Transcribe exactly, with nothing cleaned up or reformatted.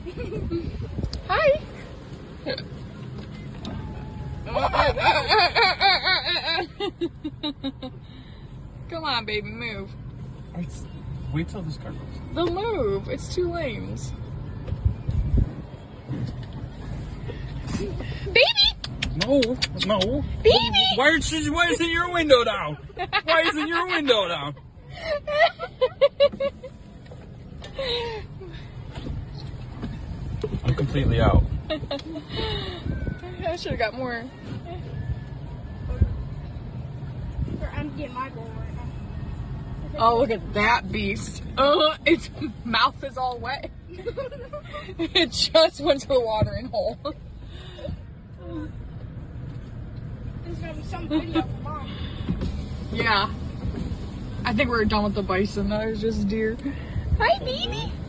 Hi. Come on, baby, move. It's, wait till this car goes. They'll move. It's two lanes. Baby! No, no. Baby! Why, is she, why isn't your window down? Why isn't your window down? I'm completely out. I should have got more. I'm getting my goal right now. Oh, look at that beast. Uh, its mouth is all wet. It just went to a watering hole. There's gonna be some video of mom. Yeah. I think we're done with the bison. That was just deer. Hi, baby.